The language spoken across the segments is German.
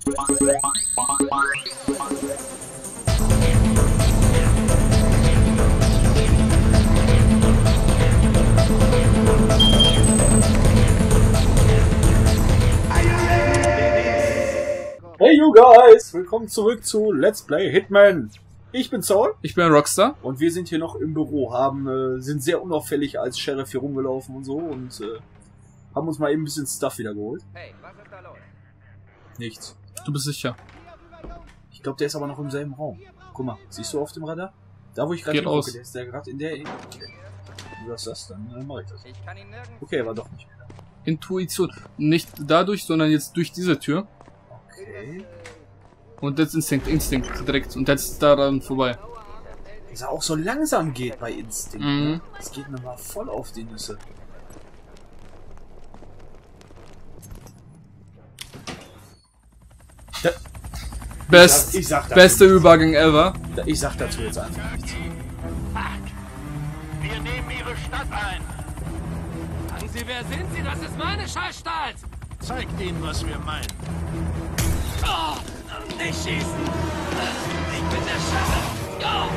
Hey you guys, willkommen zurück zu Let's Play Hitman. Ich bin Saul. Ich bin Rockstar. Und wir sind hier noch im Büro, sind sehr unauffällig als Sheriff hier rumgelaufen und so und haben uns mal eben ein bisschen Stuff wieder geholt. Hey, was ist da los? Nichts. Du bist sicher. Ich glaube, der ist aber noch im selben Raum. Guck mal, siehst du auf dem Radar? Da wo ich gerade hingucke, der ist der gerade in der... Okay. Du hast das, dann mache ich das. Ich kann ihn nirgends. Okay, war doch nicht mehr. Intuition. Nicht dadurch, sondern jetzt durch diese Tür. Okay. Und jetzt Instinkt direkt. Und jetzt daran vorbei. Dass er auch so langsam geht bei Instinkt. Mhm. Ne? Das geht mir mal voll auf die Nüsse. Beste Übergang ever. Ich sag dazu jetzt einfach nichts. Wir nehmen Ihre Stadt ein. Sagen Sie, wer sind Sie? Das ist meine Scheißstadt! Zeigt Ihnen, was wir meinen. Oh, nicht schießen! Ich bin der Sheriff! Oh.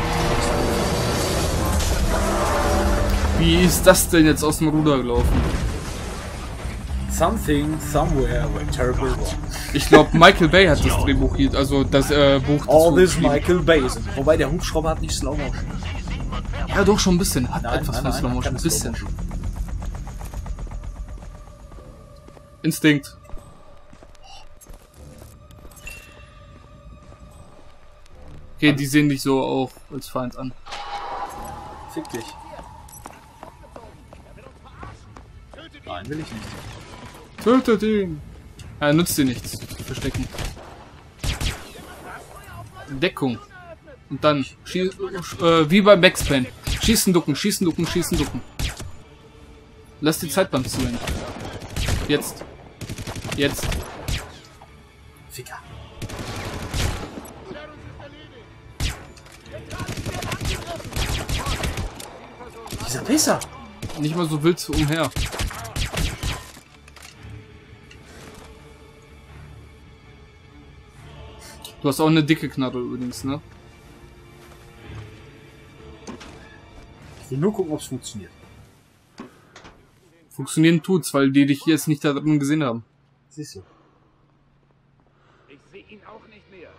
Wie ist das denn jetzt aus dem Ruder gelaufen? Something, somewhere went terrible wrong. Ich glaube, Michael Bay hat das Drehbuch hier, also das Buch. All this Michael Bay. Wobei der Hubschrauber hat nicht Slow Motion. Ja, doch schon ein bisschen. Hat Nein, etwas nein, von nein, Slow Motion. Ein keine bisschen. Slow Motion. Instinkt. Okay, die sehen dich so auch als Feind an. Fick dich. Nein, will ich nicht. Tötet ihn! Ja, nützt dir nichts. Verstecken. Deckung. Und dann wie bei Max Payne. Schießen, ducken, schießen, ducken, schießen, ducken. Lass die Zeit beim Zuhören. Jetzt. Jetzt. Ficker. Dieser Pisser. Nicht mal so wild umher. Du hast auch eine dicke Knarre übrigens, ne? Ich will nur gucken, ob es funktioniert. Funktionieren tut's, weil die dich jetzt nicht da drin gesehen haben. Siehst du. Ich sehe ihn auch nicht mehr.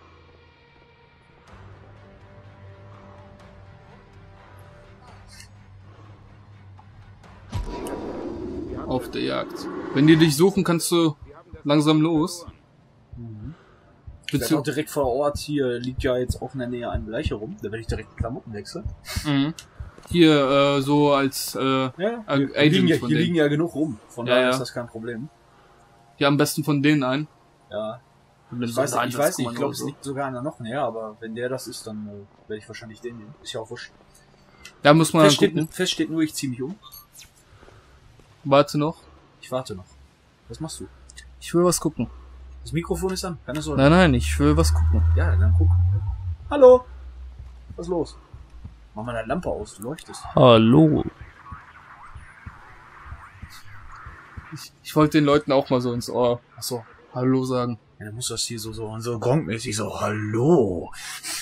Auf der Jagd. Wenn die dich suchen, kannst du langsam los. Ich werde auch direkt vor Ort, hier liegt ja jetzt auch in der Nähe ein Leiche rum. Da werde ich direkt die Klamotten wechseln. Mhm. Hier, so als Ja, Agent hier von liegen denen. ja genug rum. Von Ja, daher ja. ist das kein Problem. Hier am besten von denen ein. Ja. Und Ich weiß nicht, ich glaube, es liegt sogar einer noch näher, aber wenn der das ist, dann werde ich wahrscheinlich den nehmen. Ist ja auch wurscht. Da muss man gucken. Fest steht nur, ich ziehe mich um. Warte noch. Ich warte noch. Was machst du? Ich will was gucken. Das Mikrofon ist an, keine Sorge. Nein, nein, ich will was gucken. Ja, dann guck. Hallo! Was ist los? Mach mal deine Lampe aus, du leuchtest. Hallo. Ich wollte den Leuten auch mal so ins Ohr. Achso. Hallo sagen. Ja, dann muss das hier so gronkmäßig so, hallo!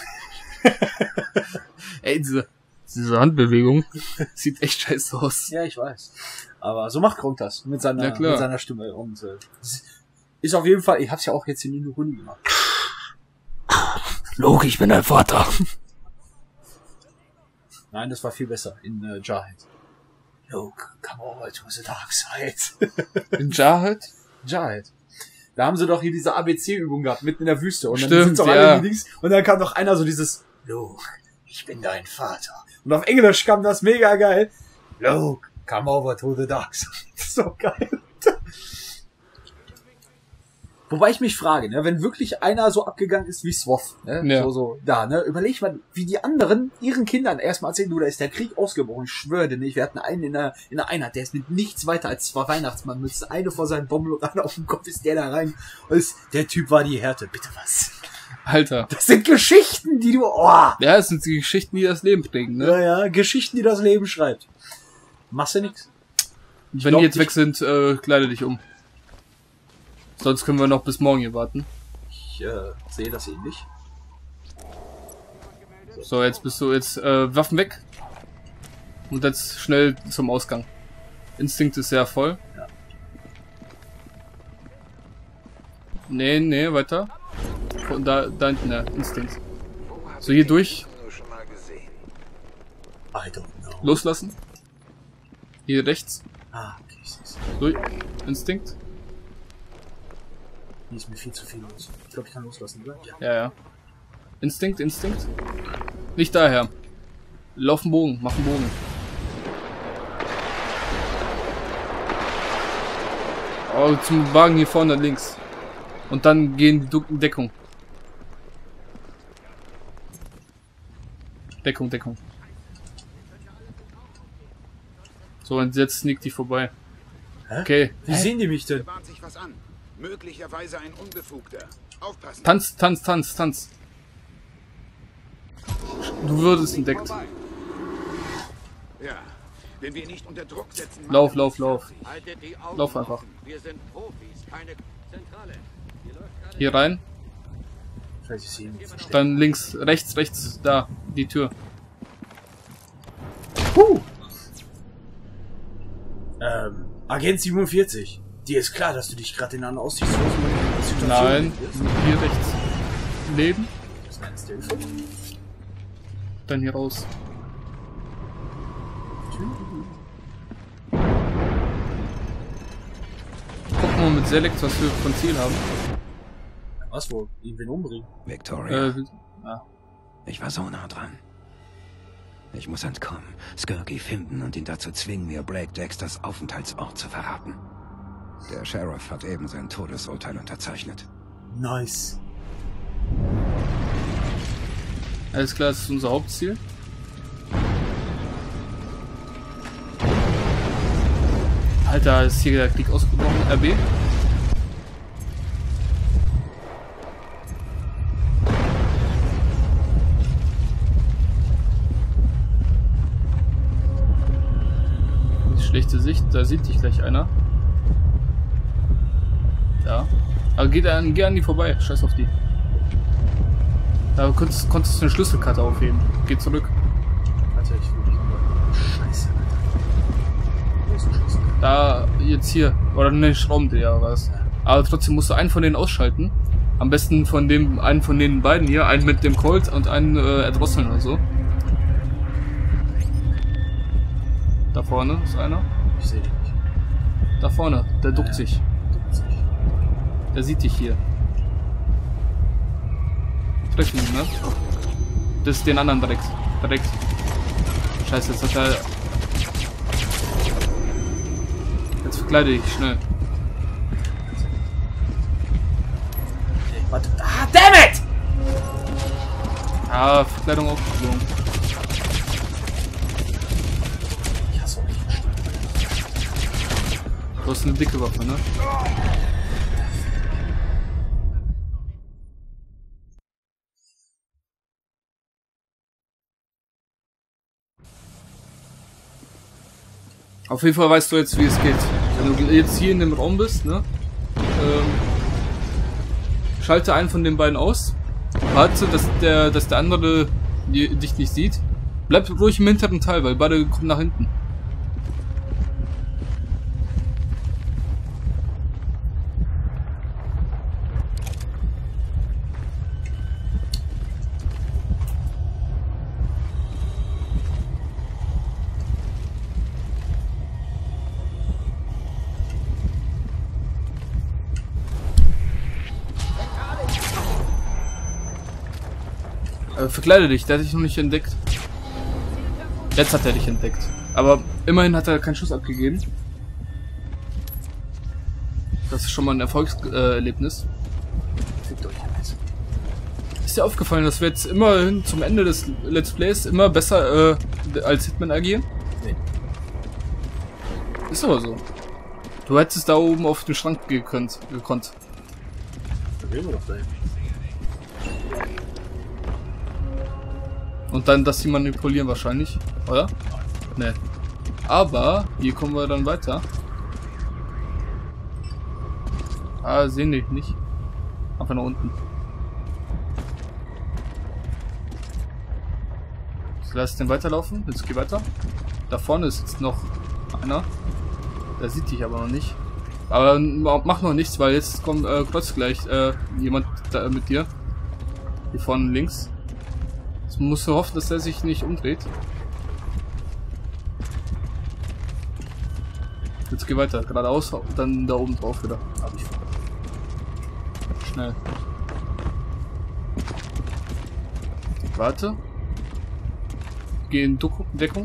Ey, diese Handbewegung sieht echt scheiße aus. Ja, ich weiß. Aber so macht Gronk das mit Ja, seiner, klar. mit seiner Stimme. Und ist auf jeden Fall, ich hab's ja auch jetzt in die Runde gemacht. Loki, ich bin dein Vater. Nein, das war viel besser in Jarhead. Luke, come over to the dark side. In Jarhead? Jarhead. Da haben sie doch hier diese ABC-Übung gehabt, mitten in der Wüste. Und dann Stimmt, sind so ja. alle die Dings, und dann kam noch einer so dieses, Luke, ich bin dein Vater. Und auf Englisch kam das mega geil. Luke, come over to the dark side. So geil. Wobei ich mich frage, ne, wenn wirklich einer so abgegangen ist wie Swath, ne, Ja. ne, überleg mal, wie die anderen ihren Kindern erstmal erzählen, du, da ist der Krieg ausgebrochen, ich schwöre dir nicht, wir hatten einen in der Einheit, der ist mit nichts weiter als 2 Weihnachtsmannmützen, eine vor seinen Bommel und eine auf dem Kopf ist der da rein, und der Typ war die Härte, bitte was? Alter. Das sind Geschichten, die du, Ja, es sind die Geschichten, die das Leben prägen, ne? Ja, Geschichten, die das Leben schreibt. Machst du nix? Wenn glaub, die jetzt weg sind, kleide dich um. Sonst können wir noch bis morgen hier warten. Ich sehe das ähnlich. So, jetzt bist du jetzt Waffen weg. Und jetzt schnell zum Ausgang. Instinkt ist sehr voll. Ja. Nee, weiter. Und da hinten, ja, Instinkt. So, hier durch. I don't know. Loslassen. Hier rechts. Ah, okay, ich seh's. Durch. Instinkt. Hier ist mir viel zu viel los. Ich glaube, ich kann loslassen, oder? Ja. Ja. Instinkt. Nicht daher. Lauf einen Bogen, mach einen Bogen. Oh, zum Wagen hier vorne links. Und dann gehen die Deckung. Deckung. So, und jetzt sneakt die vorbei. Hä? Okay. Wie sehen die mich denn? Bahnt sich was an. Möglicherweise ein Unbefugter. Aufpassen. Tanz. Du würdest entdeckt. Ja. Wenn wir nicht unter Druck setzen. Lauf. Haltet die Augen Lauf einfach. offen. Wir sind Profis, keine Zentrale. Hier läuft gerade Hier rein. Scheiße, ich sehe ihn nicht. Dann links, rechts, da, die Tür. Agent 47. Dir ist klar, dass du dich gerade in einer aussichtslosen Situation Nein, befindest? hier rechts. Leben. Das ist eine Hilfe. Dann hier raus. Gucken wir mal mit Select, was wir von Ziel haben. Was wohl? Irgendwen umbringen? Victoria, Ja. ich war so nah dran. Ich muss entkommen, Skirky finden und ihn dazu zwingen, mir Blake Dexters Aufenthaltsort zu verraten. Der Sheriff hat eben sein Todesurteil unterzeichnet. Nice. Alles klar, das ist unser Hauptziel. Alter, ist hier der Krieg ausgebrochen. RB. Schlechte Sicht, da sieht dich gleich einer. Ja. Aber geh an die vorbei, scheiß auf die. Da konntest du eine Schlüsselkarte aufheben. Geh zurück. Alter, ich will nicht nur. Scheiße, Alter. Wo ist ein Schlüssel? Da, jetzt hier. Oder ne, Schraubendreher oder was. Aber trotzdem musst du einen von denen ausschalten. Am besten einen von den beiden hier. Einen mit dem Colt und einen erdrosseln oder so. Da vorne ist einer. Ich sehe dich nicht. Da vorne, der duckt sich. Der sieht dich hier. Sprechen, ne? Das ist den anderen direkt. Scheiße, jetzt hat er... Jetzt verkleide dich, schnell. Warte. Ah, damn it! Ah, Verkleidung aufgeflogen. Ich hasse euch. Du hast eine dicke Waffe, ne? Auf jeden Fall weißt du jetzt, wie es geht. Wenn du jetzt hier in dem Raum bist, ne? Schalte einen von den beiden aus. Warte, dass der andere dich nicht sieht. Bleib ruhig im hinteren Teil, weil beide kommen nach hinten. Verkleide dich, der hat dich noch nicht entdeckt. Jetzt hat er dich entdeckt. Aber immerhin hat er keinen Schuss abgegeben. Das ist schon mal ein Erfolgserlebnis. Fickt euch jetzt. Ist dir aufgefallen, dass wir jetzt immerhin zum Ende des Let's Plays immer besser als Hitman agieren? Nee. Ist aber so. Du hättest da oben auf den Schrank gekonnt. Da gehen wir doch dahin. Und dann das hier manipulieren wahrscheinlich, oder? Ne. Aber hier kommen wir dann weiter. Ah, sehen die nicht. Einfach nach unten. Lass den weiterlaufen. Jetzt geh weiter. Da vorne ist jetzt noch einer. Der sieht dich aber noch nicht. Aber mach noch nichts, weil jetzt kommt kreuzt gleich jemand da mit dir. Hier vorne links. Jetzt musst du hoffen, dass er sich nicht umdreht. Jetzt geh weiter, geradeaus und dann da oben drauf wieder. Schnell. Warte. Geh in Deckung.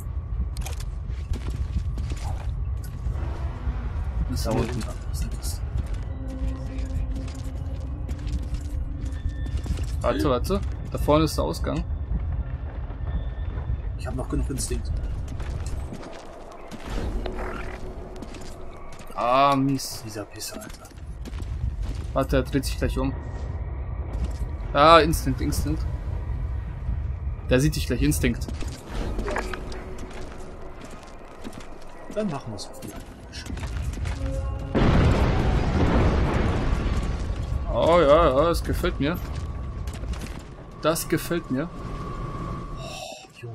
Das ist da unten. Warte. Da vorne ist der Ausgang. Ich habe noch genug Instinkt. Ah, mies. Dieser Pisser, Alter. Warte, er dreht sich gleich um. Ah, Instinkt. Der sieht dich gleich, Instinkt. Dann machen wir es auf die andere. Oh ja, das gefällt mir. Das gefällt mir. Oh, Junge.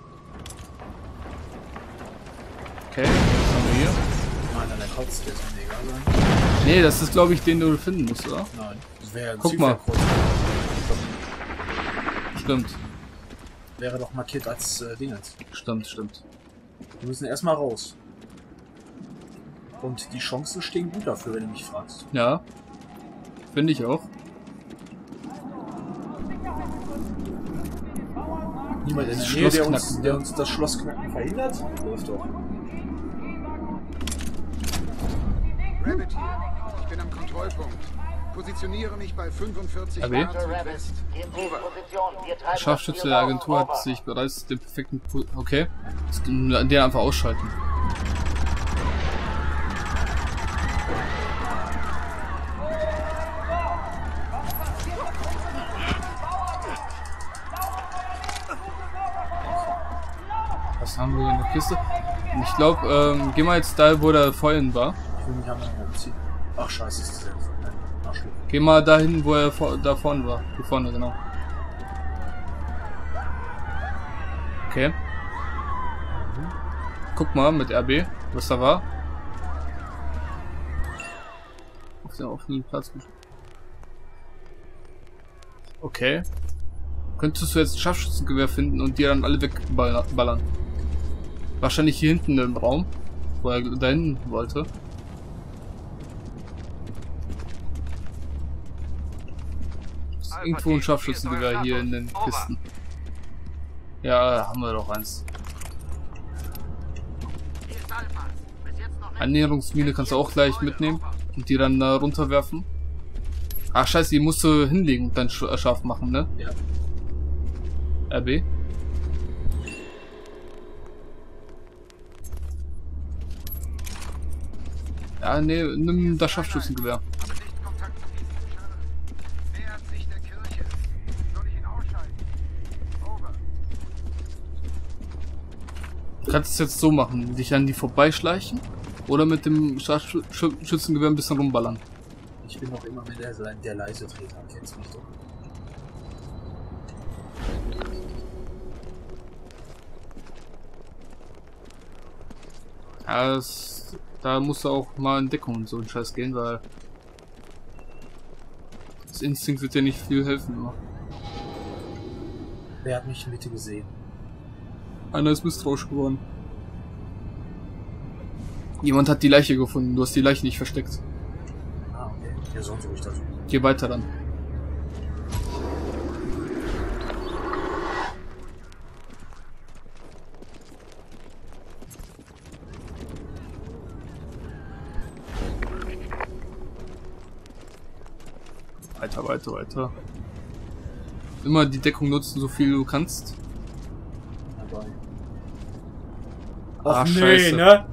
Okay, was haben wir hier? Nein, der kotzt, der soll mir egal sein. Nee, das ist glaube ich den du finden musst, oder? Nein, das wäre ja ein Guck mal. Zielverkreuz. Stimmt. Wäre doch markiert als Dingens. Stimmt. Wir müssen erstmal raus. Und die Chancen stehen gut dafür, wenn du mich fragst. Ja. Finde ich auch. Niemand in der Das Nähe, Schloss der uns das Schlossknacken verhindert. Läuft doch. Rabbit hier. Ich bin am Kontrollpunkt. Positioniere mich bei 45 AB. Grad Südwest. Over. Scharfschütze der Agentur hat sich bereits den perfekten... Okay. Das kann den einfach ausschalten. Was haben wir in der Kiste? Ich glaube, geh mal jetzt da, wo der vorhin war. Ich will mich am anderen ziehen. Ach scheiße, ist das denn? Arschloch. Geh mal dahin, wo er da vorne war. Hier vorne, genau. Okay. Guck mal mit RB, was da war. Auf den offenen Platz. Okay. Könntest du jetzt ein Scharfschützengewehr finden und die dann alle wegballern? Wahrscheinlich hier hinten im Raum, wo er dahin wollte. Ist irgendwo ein Scharfschützengewehr hier in den Kisten. Ja, haben wir doch eins. Annäherungsmine kannst du auch gleich mitnehmen und die dann da runterwerfen. Ach scheiße, die musst du hinlegen und dann scharf machen, ne? Ja. RB. Ja, ne, nimm das Scharfschützengewehr. Aber nicht Kontakt zu diesem Sheriff. Nähert sich der Kirche. Soll ich ihn ausschalten? Over. Du kannst es jetzt so machen, dich an die vorbeischleichen oder mit dem Scharfschützengewehr ein bisschen rumballern. Ich bin noch immer mit der leise Treter, kennst mich doch. Ja, da musst du auch mal in Deckung und so einen Scheiß gehen, weil das Instinkt wird dir nicht viel helfen immer. Wer hat mich in Mitte gesehen? Einer ist misstrauisch geworden. Jemand hat die Leiche gefunden, du hast die Leiche nicht versteckt. Ah, okay. Ja, sonst ruhig das. Geh weiter dann. Weiter. Immer die Deckung nutzen, so viel du kannst. Dabei. Ach, nee, scheiße. ne?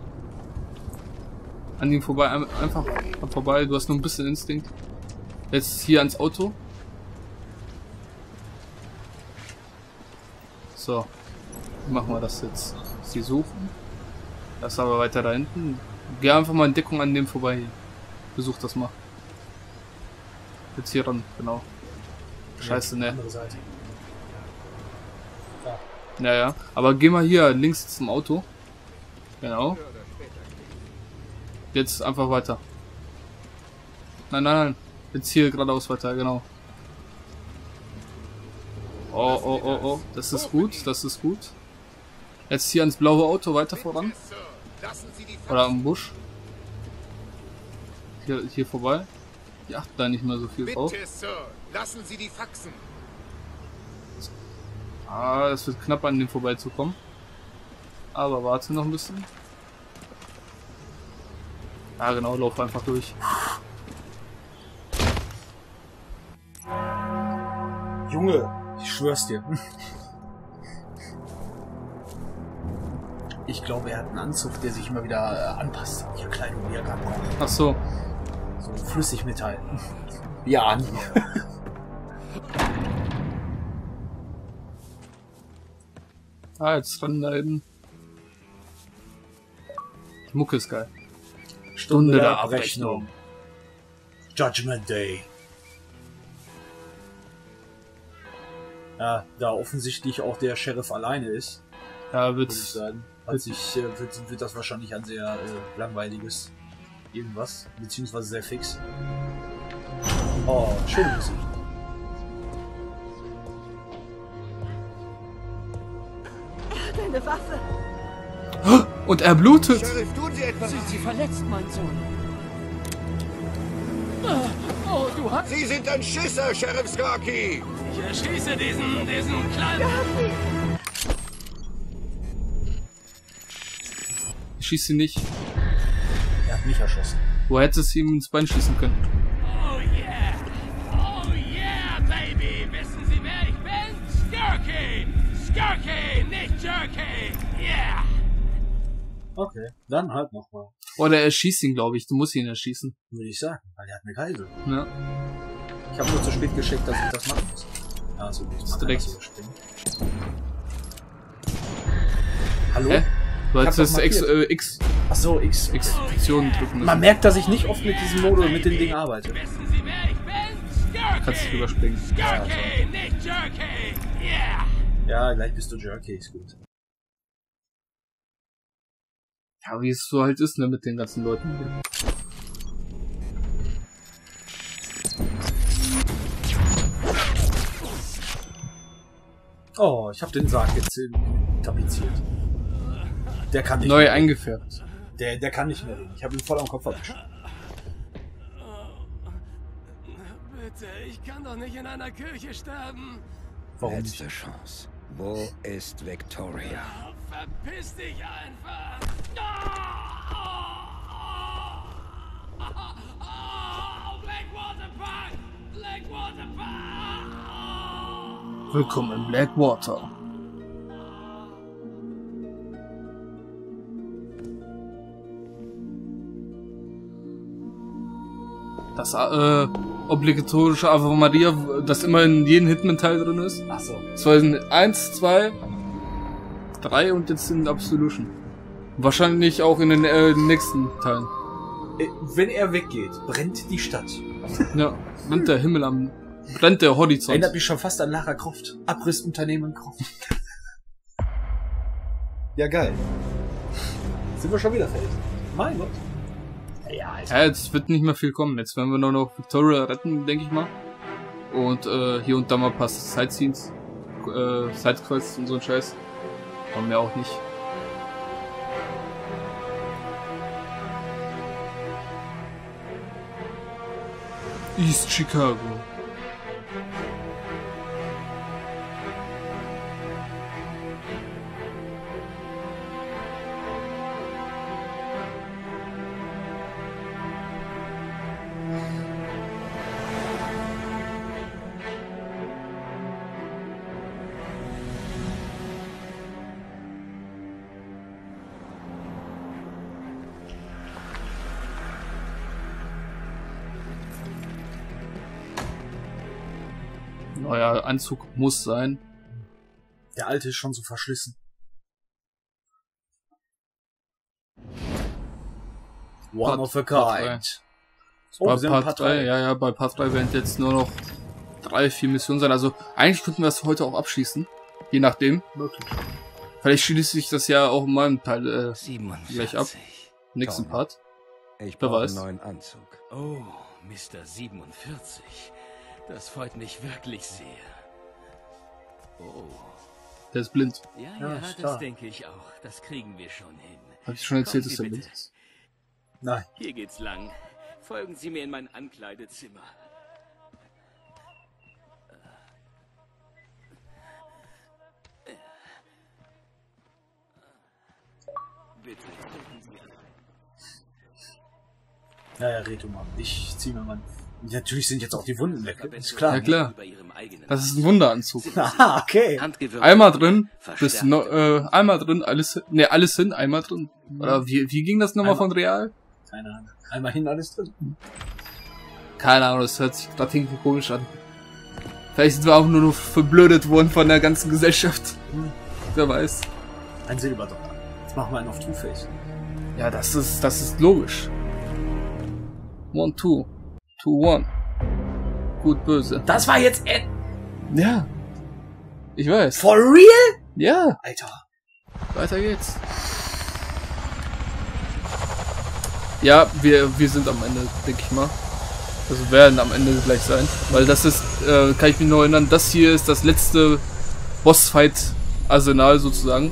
An ihm vorbei, einfach vorbei. Du hast nur ein bisschen Instinkt. Jetzt hier ans Auto. So. Wie machen wir das jetzt? Sie suchen. Das ist aber weiter da hinten. Geh einfach mal in Deckung an dem vorbei. Besuch das mal. Jetzt hier ran, genau. Scheiße, ne. Andere Seite. Da. Ja. Aber geh mal hier links zum Auto. Genau. Jetzt einfach weiter. Nein. Jetzt hier geradeaus weiter, genau. Oh. Das ist gut. Jetzt hier ans blaue Auto weiter voran. Oder am Busch. Hier vorbei. Ich achte da nicht mehr so viel drauf. Bitte, Sir, lassen Sie die Faxen. Es wird knapp an dem vorbeizukommen. Aber warte noch ein bisschen. Ja genau, lauf einfach durch. Junge, ich schwör's dir. Ich glaube, er hat einen Anzug, der sich immer wieder anpasst an die Kleidung, die er gerade braucht. Ach so. So Flüssigmetall. Ja. Jetzt dran da eben. Die Mucke ist geil. Stunde der Abrechnung. Judgment Day. Ja, da offensichtlich auch der Sheriff alleine ist, Ja, würde wird. ich sagen, wird das wahrscheinlich ein sehr langweiliges irgendwas, beziehungsweise sehr fix. Oh, schöne Musik. Er hat eine Waffe. Und er blutet! Sheriff, tun Sie etwas. Sind Sie verletzt, mein Sohn? Oh, du hast... Sie sind ein Schisser, Sheriff Skarky. Ich erschieße diesen kleinen... Ich schieße ihn nicht. Er hat mich erschossen. Wo hättest du ihm ins Bein schießen können? Oh yeah, baby. Wissen Sie, wer ich bin? Skurky. Skurky, nicht Jerky. Yeah. Okay, dann halt nochmal, Oder er schießt ihn, glaube ich. Du musst ihn erschießen. würde ich sagen, weil er hat eine Geisel. Ja. Ich habe nur zu spät geschickt, dass ich das machen muss. Also gut, man direkt. kann das überspringen. Hallo? Hä? Du Ich hab hättest doch X, markiert. X Achso, X. Optionen drücken müssen. Man merkt, dass ich nicht oft mit diesem Modus, mit dem Ding arbeite. Wissen Sie, wer ich bin? Skurky. Kannst du überspringen. Skurky, nicht Jerky. Yeah. Ja, gleich bist du Jerky, ist gut. Ja, wie es so halt ist, ne, mit den ganzen Leuten. Oh, ich habe den Sarg jetzt tapeziert. Der kann nicht Neu mehr reden. eingefärbt. Der kann nicht mehr reden. Ich habe ihn voll am Kopf erwischt. Bitte, ich kann doch nicht in einer Kirche sterben. Warum Letzte nicht? Chance. Wo ist Victoria? Verpiss dich einfach. Blackwater Park! Blackwater Park! Willkommen in Blackwater. Das obligatorische Ave Maria, das immer in jedem Hitman-Teil drin ist. Achso. Das war in 1, 2, 3 und jetzt in Absolution. Wahrscheinlich auch in den nächsten Teilen. Wenn er weggeht, brennt die Stadt. Ja, brennt der Himmel am... Brennt der Horizont. Erinnert mich schon fast an Lara Croft. Abrissunternehmen Croft. Ja, geil. Sind wir schon wieder fertig? Mein Gott. Ja, Alter. Ja, jetzt wird nicht mehr viel kommen. Jetzt werden wir nur noch Victoria retten, denke ich mal. Und hier und da mal ein paar Sightseens, Sidequests und so ein Scheiß. Aber mehr auch nicht. East Chicago. Neuer Anzug muss sein. Der alte ist schon so verschlissen. One of a kind. Oh, Bei wir sind Part 3, ja, bei Part 3 werden jetzt nur noch 3, 4 Missionen sein. Also eigentlich könnten wir das heute auch abschließen. Je nachdem. Möglich. Vielleicht schließt sich das ja auch in meinem Teil 47. gleich ab. Nächsten Donner. Part. Ich Wer brauche weiß. einen neuen Anzug. Oh, Mr. 47. Das freut mich wirklich sehr. Oh. Der ist blind. Ja, Ja, ja, ist das klar. denke ich auch. Das kriegen wir schon hin. Hab ich schon erzählt, Kommen dass Sie er bitte. blind ist? Nein. Hier geht's lang. Folgen Sie mir in mein Ankleidezimmer. Bitte, treten Sie an. Ja, red du mal. Ich zieh mir mal. Natürlich sind jetzt auch die Wunden weg. Ist klar. Ja, klar. Über Ihrem eigenen Das ist ein Wunderanzug. Aha, okay. Handgewürfelt. Einmal drin, bis Verstärkte. einmal drin, alles hin, einmal drin. Oder wie ging das nochmal Einmal. von Real? Keine Ahnung. Einmal hin, alles drin. Keine Ahnung, das hört sich gerade irgendwie komisch an. Vielleicht sind wir auch nur noch verblödet worden von der ganzen Gesellschaft. Wer weiß. Ein Silberdollar. Jetzt machen wir einen auf Two-Face. Ja, das ist logisch. 1, 2. 2, 1. Gut, böse. Das war jetzt Ja. Ich weiß. for real? Ja, Alter. weiter geht's. Ja, wir sind am Ende, denke ich mal. Also werden am Ende gleich sein. Weil das ist, kann ich mich noch erinnern, das hier ist das letzte Bossfight-Arsenal sozusagen.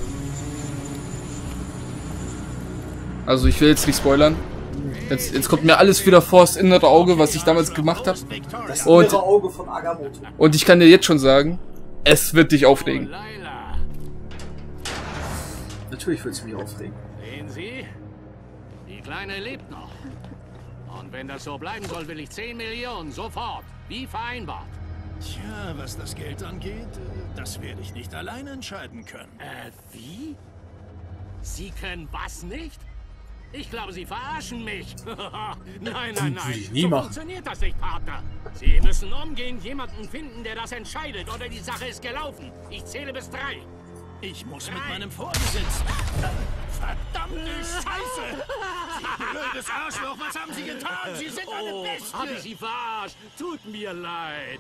Also ich will jetzt nicht spoilern. Jetzt kommt mir alles wieder vor das innere Auge, was ich damals gemacht habe. Das Und- innere Auge von Agamotto. Und ich kann dir jetzt schon sagen, es wird dich aufregen. Laila, Natürlich willst du mich aufregen. sehen Sie? Die Kleine lebt noch. Und wenn das so bleiben soll, will ich 10 Millionen sofort. Wie vereinbart. Tja, was das Geld angeht, das werde ich nicht allein entscheiden können. Wie? Sie können was nicht? Ich glaube, Sie verarschen mich. Nein, nein, Würde ich nein. nie So machen. funktioniert das nicht, Partner. Sie müssen umgehend jemanden finden, der das entscheidet, oder die Sache ist gelaufen. Ich zähle bis 3. Ich muss mit meinem Vorgesetzten... Verdammte Scheiße! Sie blödes Arschloch, was haben Sie getan? Sie sind eine Oh, Bestie! habe ich Sie verarscht? Tut mir leid.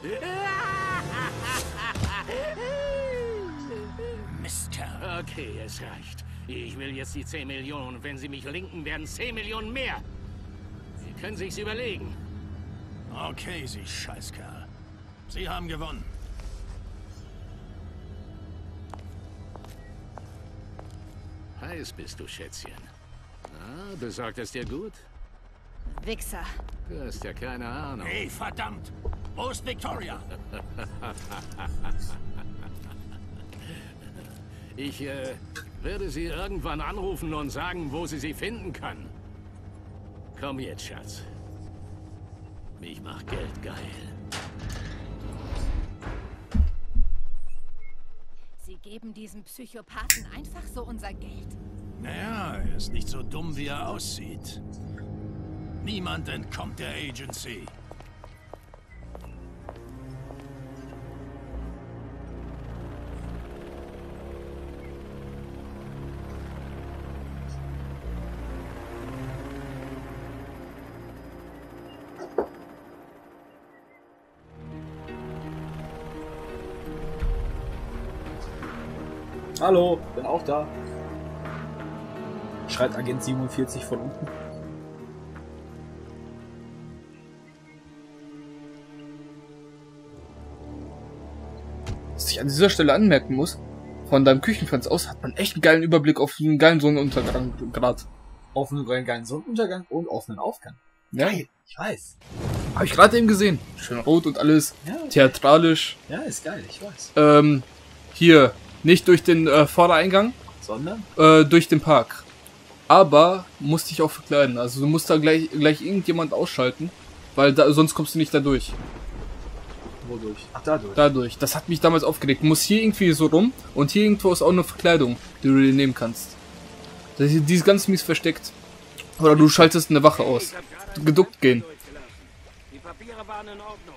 Mistkerl. Okay, es reicht. Ich will jetzt die 10 Millionen. Und wenn Sie mich linken, werden 10 Millionen mehr. Sie können sich's überlegen. Okay, Sie Scheißkerl. Sie haben gewonnen. Heiß bist du, Schätzchen. Na, besorgt es dir gut? Wichser. Du hast ja keine Ahnung. Hey, verdammt! Wo ist Victoria? Ich werde Sie irgendwann anrufen und sagen, wo Sie sie finden können. Komm jetzt, Schatz. Mich macht Geld geil. Sie geben diesem Psychopathen einfach so unser Geld. Naja, er ist nicht so dumm, wie er aussieht. Niemand entkommt der Agency. Hallo, bin auch da. Schreit Agent 47 von unten. Was ich an dieser Stelle anmerken muss, von deinem Küchenfenster aus hat man echt einen geilen Überblick auf einen geilen Sonnenuntergang gerade. Offenen geilen Sonnenuntergang und offenen Aufgang. Ja, Ich weiß. habe ich gerade eben gesehen. Schön rot und alles, Ja, theatralisch. ja, ist geil, ich weiß. Hier, nicht durch den Vordereingang, Sondern? durch den Park. Aber musst dich auch verkleiden. Also du musst da gleich irgendjemand ausschalten, weil sonst kommst du nicht da durch. Wodurch? Ach, dadurch. Dadurch. Das hat mich damals aufgeregt. Du musst hier irgendwie so rum und hier irgendwo ist auch eine Verkleidung, die du dir nehmen kannst. Die ist ganz mies versteckt. Oder du schaltest eine Wache aus. Geduckt gehen. Die Papiere waren in Ordnung.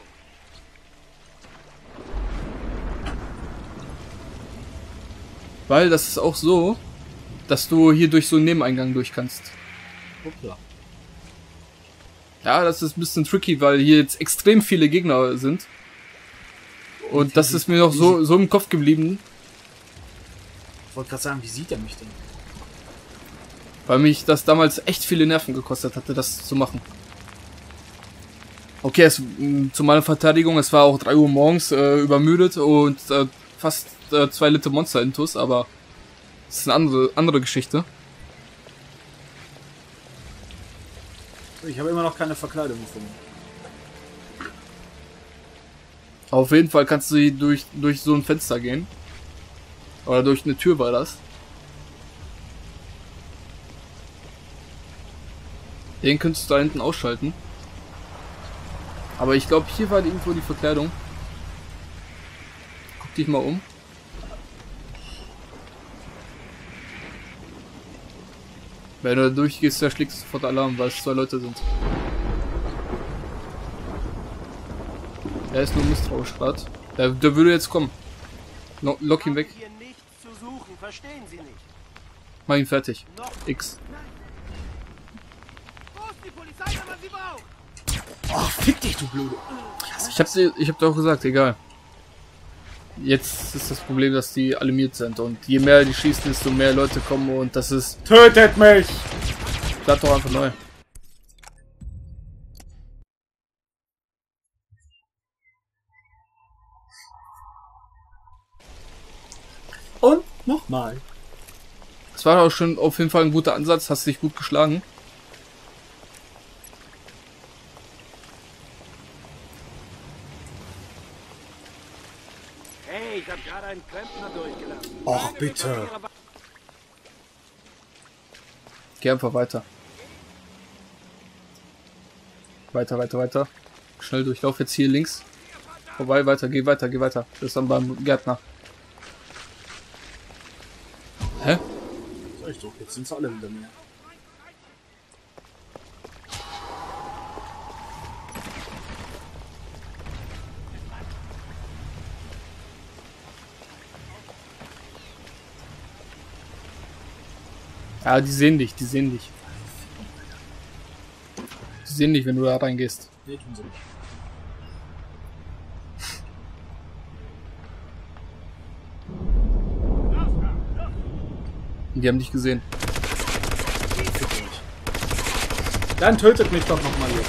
Weil das ist auch so, dass du hier durch so einen Nebeneingang durch kannst. Hoppla. Ja, das ist ein bisschen tricky, weil hier jetzt extrem viele Gegner sind. Und das ist mir noch so im Kopf geblieben, Ich wollte gerade sagen, wie sieht er mich denn? Weil mich das damals echt viele Nerven gekostet hatte, das zu machen. Okay, zu meiner Verteidigung, es war auch 3 Uhr morgens, übermüdet und fast 2 Liter Monster-Intus, aber das ist eine andere Geschichte. Ich habe immer noch keine Verkleidung gefunden. Auf jeden Fall kannst du durch so ein Fenster gehen. Oder durch eine Tür war das. Den könntest du da hinten ausschalten. Aber ich glaube, hier war irgendwo die Verkleidung. Guck dich mal um. Wenn du da durchgehst, da schlägst du sofort Alarm, weil es 2 Leute sind. Er ist nur misstrauisch gerade. Der würde jetzt kommen. Lock ihn weg. Hier nichts zu suchen, verstehen Sie nicht? Mach ihn fertig. X. Wo ist die Polizei, wenn man sie braucht? Oh, fick dich, du Blöde. Ich hab dir auch gesagt, egal. Jetzt ist das Problem, dass die alarmiert sind und je mehr die schießen, desto mehr Leute kommen und das ist... Tötet mich! Bleib doch einfach neu. Und nochmal. Das war auch schon auf jeden Fall ein guter Ansatz, hast dich gut geschlagen. Hey, ich hab gerade einen Klempner durchgelassen. Och, bitte. Geh einfach weiter. Weiter. Schnell durchlauf jetzt hier links. Vorbei, weiter, geh weiter. Das ist dann beim Gärtner. Hä? Sag ich doch, jetzt sind sie alle hinter mir. Ja, die sehen dich. Die sehen dich, wenn du da reingehst. Nee, tun sie nicht. Die haben dich gesehen. Dann tötet mich doch nochmal jetzt.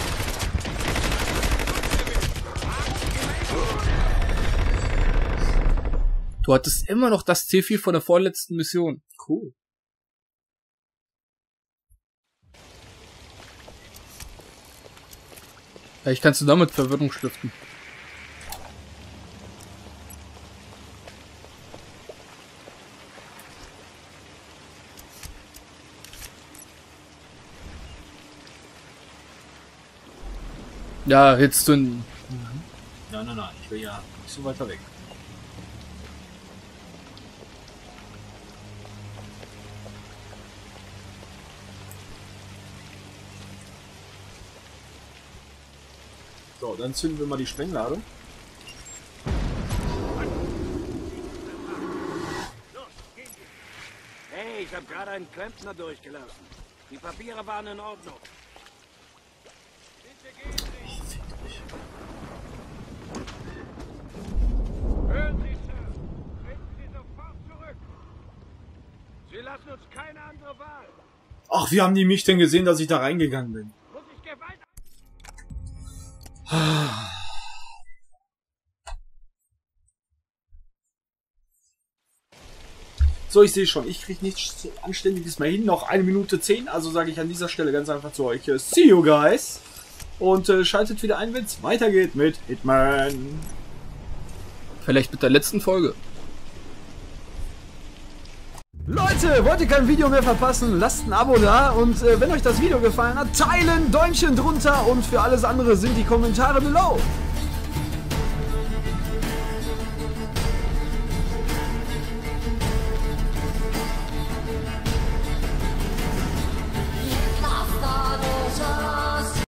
Du hattest immer noch das C4 von der vorletzten Mission. Cool. Vielleicht kannst du damit Verwirrung stiften. Ja, jetzt zünden. Nein, ich will ja nicht so weiter weg. So, dann zünden wir mal die Sprengladung. Hey, ich hab gerade einen Klempner durchgelassen. Die Papiere waren in Ordnung. Hören Sie, Sir. Treten Sie sofort zurück. Sie lassen uns keine andere Wahl. Ach, wie haben die mich denn gesehen, dass ich da reingegangen bin? Muss ich Gewalt... So, ich sehe schon, ich kriege nichts Anständiges mehr hin. Noch 1 Minute 10, also sage ich an dieser Stelle ganz einfach zu euch, see you guys. Und schaltet wieder ein, wenn es weitergeht mit Hitman. Vielleicht mit der letzten Folge. Leute, wollt ihr kein Video mehr verpassen, lasst ein Abo da und wenn euch das Video gefallen hat, teilen, Däumchen drunter und für alles andere sind die Kommentare below.